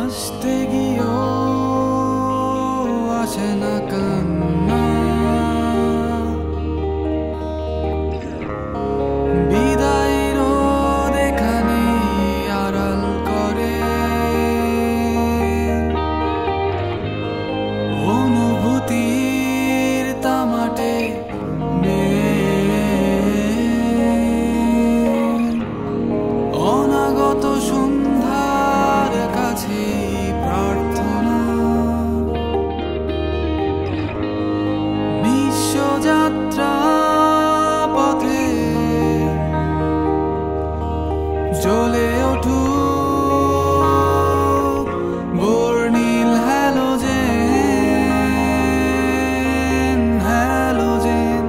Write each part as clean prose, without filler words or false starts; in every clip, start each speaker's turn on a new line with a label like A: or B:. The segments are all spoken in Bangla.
A: আসতে গিয়েও আসে না কান্না, বিদায় রোদ এখানে আড়াল করে অনুভূতির তামাটে অনাগত সন্ধ্যার কাছে প্রার্থনা, বিশ্বযাত্রা পথে জ্বলে উঠুক বর্ণিল হ্যালোজেন, হ্যালোজেন,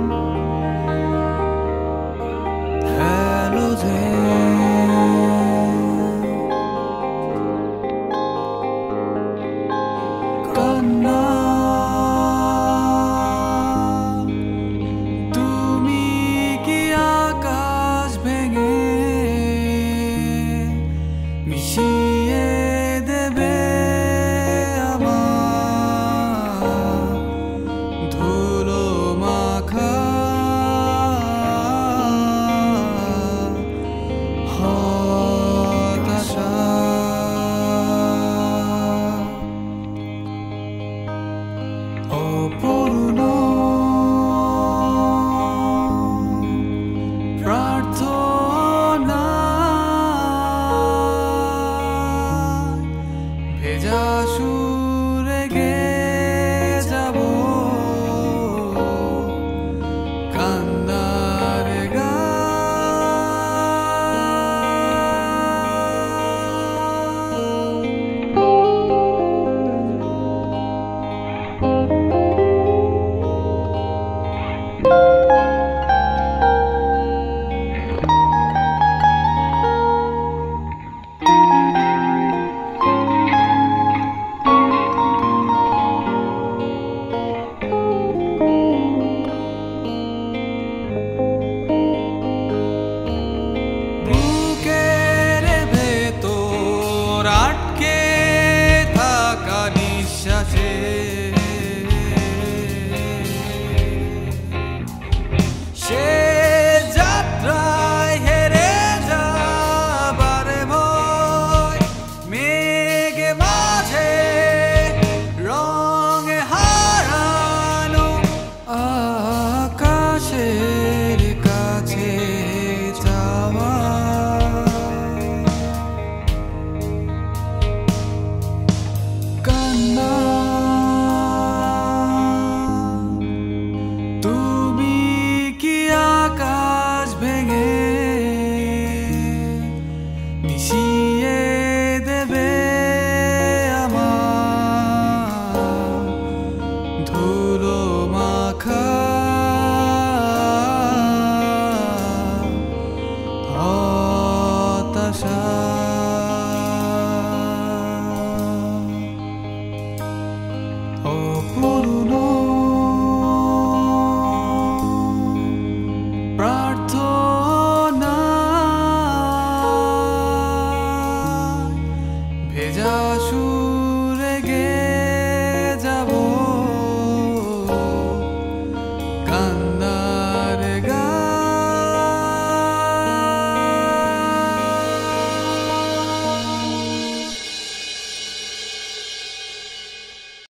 A: হ্যালোজেন। কান্না, তুমি কি আকাশ ভেঙে মিশিয়ে দেবে আমার ধুলো মাখা হতাশা? অপূর্ণ প্রার্থনা, ভেজা সুরে গেয়ে যাব কান্নার বুকের ভেতর আটকে থাকা নিঃশ্বাসে সে যাত্রায় হেরে যাবার ভয়, মেঘ মাঝে রঙে হারানো আকাশের কাছে যাওয়া। কান্না, তুমি কি আকাশ ভেঙে মিশিয়ে দেবে আমার ধুলো মাখা হতাশা?